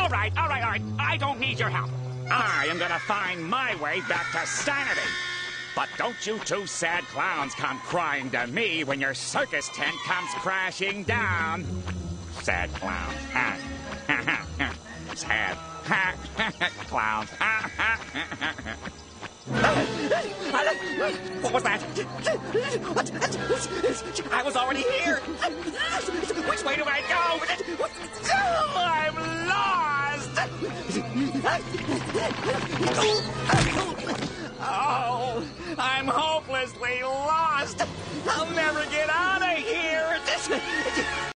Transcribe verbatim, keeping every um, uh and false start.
All right, all right, all right. I don't need your help. I am gonna find my way back to sanity. But don't you two sad clowns come crying to me when your circus tent comes crashing down. Sad clowns. Sad clowns. What was that? I was already here. Which way do I go? I'm lost. Oh, I'm hopelessly lost. I'll never get out of here.